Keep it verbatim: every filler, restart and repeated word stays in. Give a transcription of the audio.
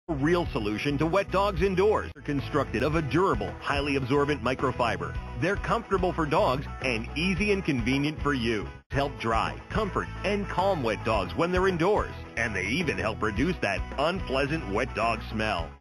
A real solution to wet dogs indoors. They're constructed of a durable, highly absorbent microfiber. They're comfortable for dogs and easy and convenient for you. Help dry, comfort, and calm wet dogs when they're indoors. And they even help reduce that unpleasant wet dog smell.